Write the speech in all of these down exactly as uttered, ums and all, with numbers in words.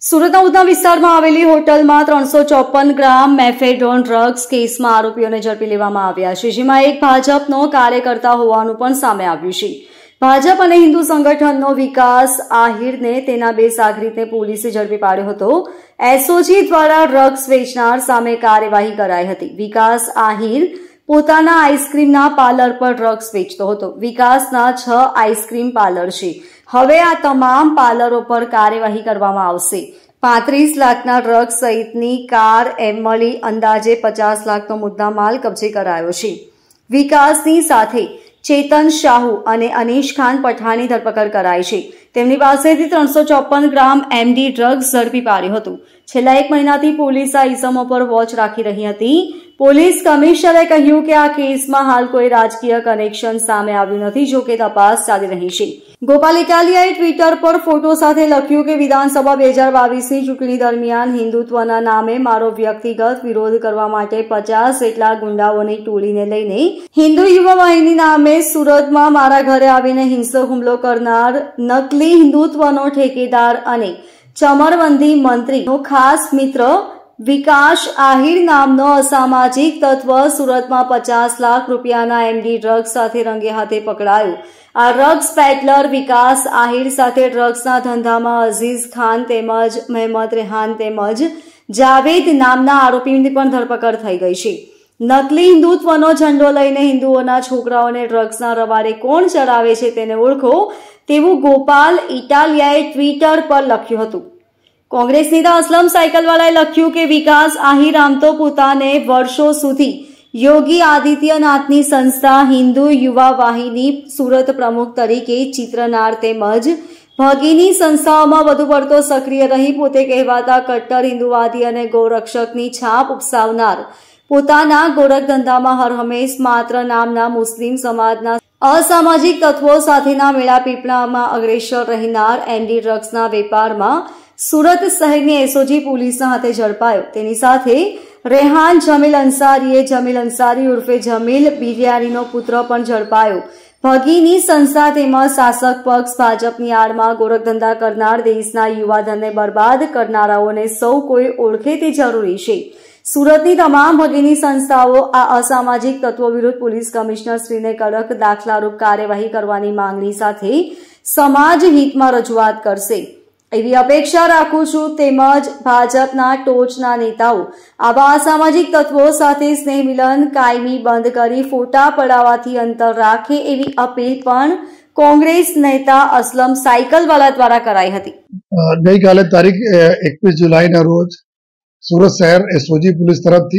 સુરતના ઉધના વિસ્તારમાં આવેલી હોટલમાં ત્રણસો ચોપન ગ્રામ મેફેડ્રોન ડ્રગ્સ કેસમાં આરોપીઓને ઝડપી લેવામાં આવ્યા છે, જેમાં એક ભાજપનો કાર્યકર્તા હોવાનું પણ સામે આવ્યું છે। ભાજપ અને હિન્દુ સંગઠનનો વિકાસ આહિરને તેના બે સાગરીતને પોલીસે ઝડપી પાડ્યો હતો। એસઓજી દ્વારા ડ્રગ્સ વેચનાર સામે કાર્યવાહી કરાઈ હતી। વિકાસ આહિર પોતાના આઈસ્ક્રીમના પાર્લર પર ડ્રગ્સ વેચતો હતો। વિકાસના છ આઈસ્ક્રીમ પાર્લર છે। હવે આ તમામ પાર્લરો પર કાર્યવાહી કરવામાં આવશે। પાંત્રીસ લાખના ડ્રગ્સ સહિતની કાર એમ મળી અંદાજે પચાસ લાખનો મુદ્દામાલ કબજે કરાયો છે। વિકાસની સાથે ચેતન શાહુ અને અનીશ ખાન પઠાણની ધરપકડ કરાઈ છે। તેમની પાસેથી ત્રણસો ચોપન ગ્રામ એમડી ડ્રગ્સ ઝડપી પાડ્યું હતું। છેલ્લા એક મહિનાથી પોલીસ આ ઇસમો પર વોચ રાખી રહી હતી। પોલીસ કમિશનરે કહ્યું કે આ કેસમાં હાલ કોઈ રાજકીય કનેક્શન સામે આવ્યું નથી, જો કે તપાસ ચાલી રહી છે। ગોપાલ ઇટાલિયાએ ટ્વિટર પર ફોટો સાથે લખ્યું કે વિધાનસભા બે હજાર બાવીસની ચૂંટણી દરમિયાન હિન્દુત્વના નામે મારો વ્યક્તિગત વિરોધ કરવા માટે પચાસ જેટલા ગુંડાઓની ટોળીને લઈને હિન્દુ યુવા વાહિની નામે સુરતમાં મારા ઘરે આવીને હિંસક હુમલો કરનાર નકલી હિન્દુત્વનો ઠેકેદાર અને ચમરબંધી મંત્રીનો ખાસ મિત્ર વિકાસ આહિર નામનો અસામાજિક તત્વ સુરતમાં પચાસ લાખ રૂપિયાના એમડી ડ્રગ્સ સાથે રંગે હાથે પકડાયો। આ ડ્રગ્સ પેડલર વિકાસ આહિર સાથે ડ્રગ્સના ધંધામાં અઝીઝ ખાન તેમજ મહેમદ રેહાન તેમજ જાવેદ નામના આરોપીની પણ ધરપકડ થઈ ગઈ છે। નકલી હિન્દુત્વનો ઝંડો લઈને હિન્દુઓના છોકરાઓને ડ્રગ્સના રવાડે કોણ ચડાવે છે તેને ઓળખો તેવું ગોપાલ ઇટાલિયાએ ટ્વિટર પર લખ્યું હતું। કોંગ્રેસ નેતા અસલમ સાયકલવાલાએ લખ્યું કે વિકાસ આહિર આમ તો પોતાને વર્ષો સુધી યોગી આદિત્યનાથની સંસ્થા હિન્દુ યુવા વાહિની સુરત પ્રમુખ તરીકે ચિત્રનાર તેમજ ભગીની સંસ્થાઓમાં વધુ પડતો સક્રિય રહી પોતે કહેવાતા કટ્ટર હિન્દુવાદી અને ગૌરક્ષકની છાપ ઉપસાવનાર પોતાના ગોરખધંધામાં હરહંમેશ માત્ર નામના મુસ્લિમ સમાજના અસામાજિક તત્વો સાથેના મેળાપીપળામાં અગ્રેસર રહેનાર એમડી ડ્રગ્સના વેપારમાં સુરત શહેરની એસઓજી પોલીસના હાથે ઝડપાયો। તેની સાથે રેહાન જમીલ અંસારીએ જમીલ અંસારી ઉર્ફે જમીલ બિરિયાનીનો પુત્ર પણ ઝડપાયો। ભગીની સંસ્થા તેમજ શાસક પક્ષ ભાજપની આડમાં ગોરખધંધા કરનાર દેશના યુવાધનને બરબાદ કરનારાઓને સૌ કોઈ ઓળખે તે જરૂરી છે। સુરતની તમામ ભગીની સંસ્થાઓ આ અસામાજિક તત્વો વિરુદ્ધ પોલીસ કમિશનર શ્રીને કડક દાખલારૂપ કાર્યવાહી કરવાની માંગણી સાથે સમાજ હિતમાં રજૂઆત કરશે એવી અપેક્ષા રાખું છું। તેમજ ભાજપના ટોચના નેતાઓ આવા અસામાજિક તત્વો સાથે સ્નેહ મિલન કાયમી બંધ કરી ફોટા પડાવવાથી અંતર રાખે એવી અપીલ પણ કોંગ્રેસ નેતા અસલમ સાયકલવાલા દ્વારા કરાઈ હતી। ગઈકાલે તારીખ એકવીસ જુલાઈના રોજ સુરત શહેર એસઓજી પોલીસ તરફથી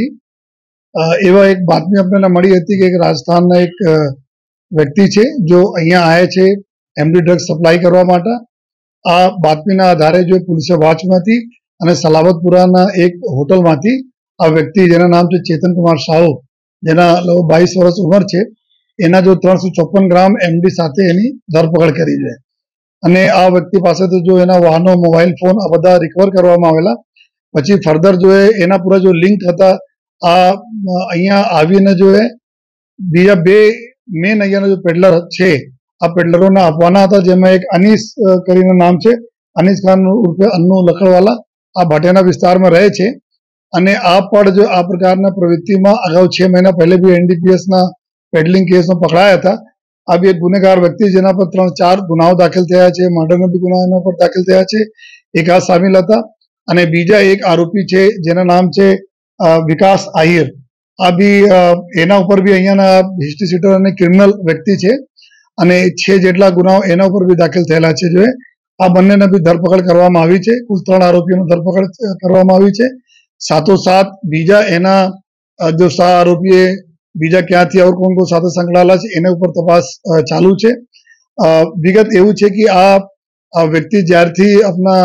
એવા એક બાતમી આપણને મળી હતી કે એક રાજસ્થાનના એક વ્યક્તિ છે જો અહીંયા આવ્યા છે એમડી ડ્રગ્સ સપ્લાય કરવા માટે। આ બાતમીના આધારે જો પોલીસે વોચમાંથી અને સલાબતપુરાના એક હોટલમાંથી આ વ્યક્તિ જેના નામ છે ચેતન કુમાર સાહુ, જેના લગભગ બાવીસ વર્ષ ઉંમર છે, એના જો ત્રણસો ચોપન ગ્રામ એમડી સાથે એની ધરપકડ કરી છે અને આ વ્યક્તિ પાસેથી જો એના વાહનો, મોબાઈલ ફોન આ બધા રિકવર કરવામાં આવેલા। પછી ફર્ધર જો એના પૂરા જો લિંક હતા આ અહીંયા આવીને જો બીજા બે મેન અહીંયાના જો પેડલર છે આ પેડલરોને આપવાના હતા, જેમાં એક અનીસ કરીને નામ છે, અનીસ ખાન ઉર્ફે અન્નુ લખડવાલા, આ ભાટિયાના વિસ્તારમાં રહે છે અને આ પણ જો આ પ્રકારના પ્રવૃત્તિમાં અગાઉ છ મહિના પહેલે બી એનડીપીએસના પેડલિંગ કેસમાં પકડાયા હતા। આ બી એક ગુનેગાર વ્યક્તિ જેના પર ત્રણ ચાર ગુનાઓ દાખલ થયા છે, મર્ડરના બી ગુના એના પર દાખલ થયા છે, એક આ સામેલ હતા અને બીજા એક આરોપી છે જેના નામ છે વિકાસ આહિર। આ બી એના ઉપર બી અહીંયાના હિસ્ટ્રી સીટર અને ક્રિમિનલ વ્યક્તિ છે અને છે જેટલા ગુનાઓ એના ઉપર બી દાખલ થયેલા છે। જો આ બંનેને બી ધરપકડ કરવામાં આવી છે। કુલ ત્રણ આરોપીઓની ધરપકડ કરવામાં આવી છે। સાથોસાથ બીજા એના જો સહ આરોપીએ બીજા ક્યાંથી और કોણ કોણ સાથે સંકળાયેલા છે એના ઉપર તપાસ ચાલુ છે। વિગત એવું છે કે આ વ્યક્તિ જ્યારથી આપણા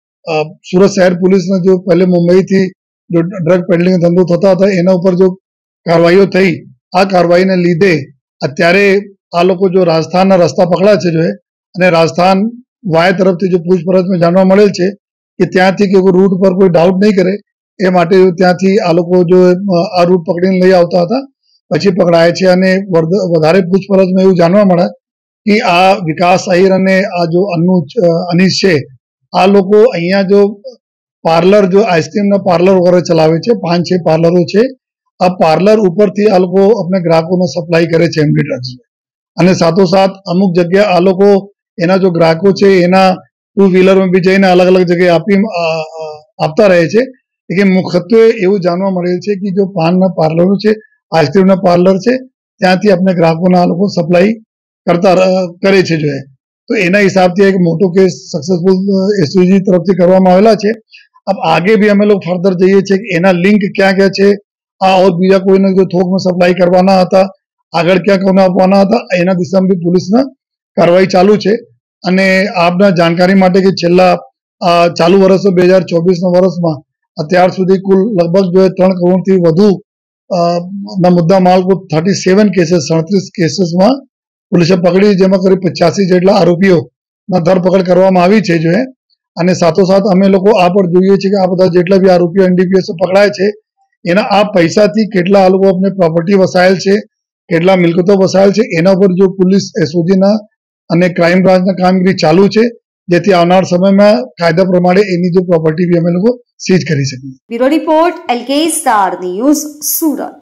સુરત શહેર પોલીસને જો પહેલે મુંબઈથી જો ડ્રગ પેડલિંગ ધંધો થતા હતા એના ઉપર જો કાર્યવાહીઓ થઈ, આ કાર્યવાહીને લીધે અત્યારે આ લોકો જો રાજસ્થાનના રસ્તા પકડ્યા છે જો અને રાજસ્થાન વાય તરફથી જો પૂછપરછમાં જાણવા મળેલ છે કે ત્યાંથી કે રૂટ પર કોઈ ડાઉટ નહીં કરે એ માટે ત્યાંથી આ લોકો જો આ રૂટ પકડીને લઈ આવતા હતા, પછી પકડાય છે અને વધારે પૂછપરછમાં એવું જાણવા મળે કે આ વિકાસ આહિર અને આ જો અનુ અનીશ છે આ લોકો અહીંયા જો પાર્લર જો આઈસ્ક્રીમના પાર્લર વગેરે ચલાવે છે, પાંચ છ પાર્લરો છે. આ પાર્લર ઉપરથી આ લોકો આપણે ગ્રાહકોને સપ્લાય કરે છે એમડી ડ્રગ્સ. અને સાથોસાથ અમુક જગ્યાએ આ લોકો એના જો ગ્રાહકો છે એના ટુ વ્હીલરમાં બી જઈને અલગ અલગ જગ્યાએ આપી આપતા રહે છે. કે મુખ્યત્વે એવું જાણવા મળેલ છે કે જો પાનના પાર્લરો છે, આઈસ્ક્રીમના પાર્લર છે, ત્યાંથી આપણે ગ્રાહકોના આ લોકો સપ્લાય કરતા કરે છે જો. તો એના હિસાબથી એક મોટો કેસ સક્સેસફુલ એસઓજી તરફથી કરવામાં આવેલા છે. अब आगे भी અમે લોકો ફર્ધર જઈએ છીએ કે એના લિંક ક્યાં ક્યાં છે, આ ઓર બીજા કોઈને જો થોકમાં સપ્લાય કરવાના હતા, આગળ ક્યાં કોને આપવાના હતા, એના દિશામાં બી પોલીસના કાર્યવાહી ચાલુ છે. અને આપના જાણકારી માટે કે છેલ્લા ચાલુ વર્ષ બે હજાર ચોવીસના વર્ષમાં અત્યાર સુધી કુલ લગભગ જો ત્રણ કરોડથી વધુ ના મુદ્દા માલ કુલ થર્ટી સેવન કેસીસ સડત્રીસ કેસીસમાં પોલીસે પકડી, જેમાં કરી પચાસી જેટલા આરોપીઓના ધરપકડ કરવામાં આવી છે જો. અને સાથોસાથ અમે લોકો આ પણ જોઈએ છીએ કે આ બધા જેટલા બી આરોપીઓ એનડીપીએસ પકડાય છે એના આ પૈસાથી કેટલા આ લોકો આપણે પ્રોપર્ટી વસાયેલ છે, કેટલા મિલકતો વસાયેલ છે, એના ઉપર જો પોલીસ એસઓજીના અને ક્રાઇમ બ્રાન્ચના કામગીરી ચાલુ છે, જેથી આવનાર સમયમાં કાયદા પ્રમાણે એની જો પ્રોપર્ટી બી અમે લોકો સીઝ કરી શકીએ. Bureau report LK star news, Surat.